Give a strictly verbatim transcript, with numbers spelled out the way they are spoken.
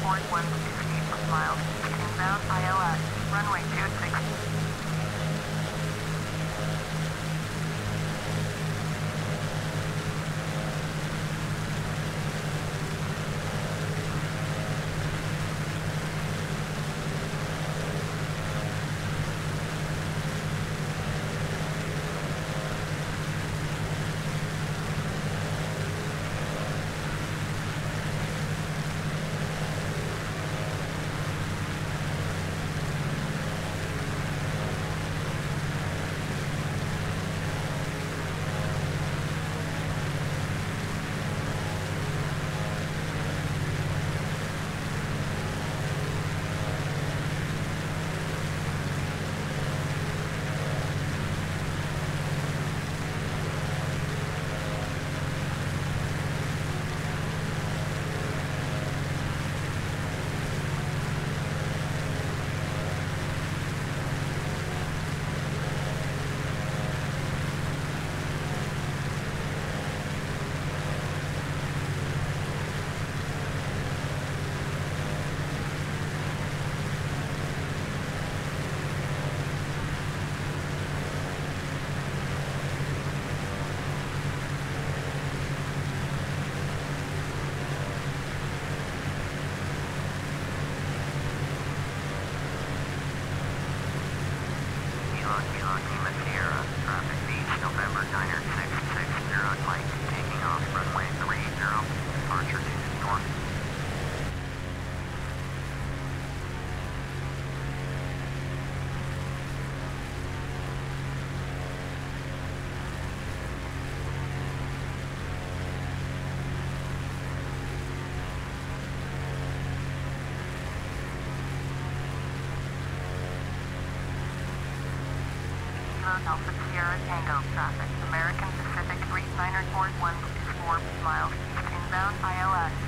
Fort one two miles, inbound I L S, runway two six. Lima Sierra, traffic beach, November niner six six zero, Mike, taking off runway three zero, departure to north. Alpha Sierra Tango traffic, American Pacific three niner Fort one two four miles east inbound I L S.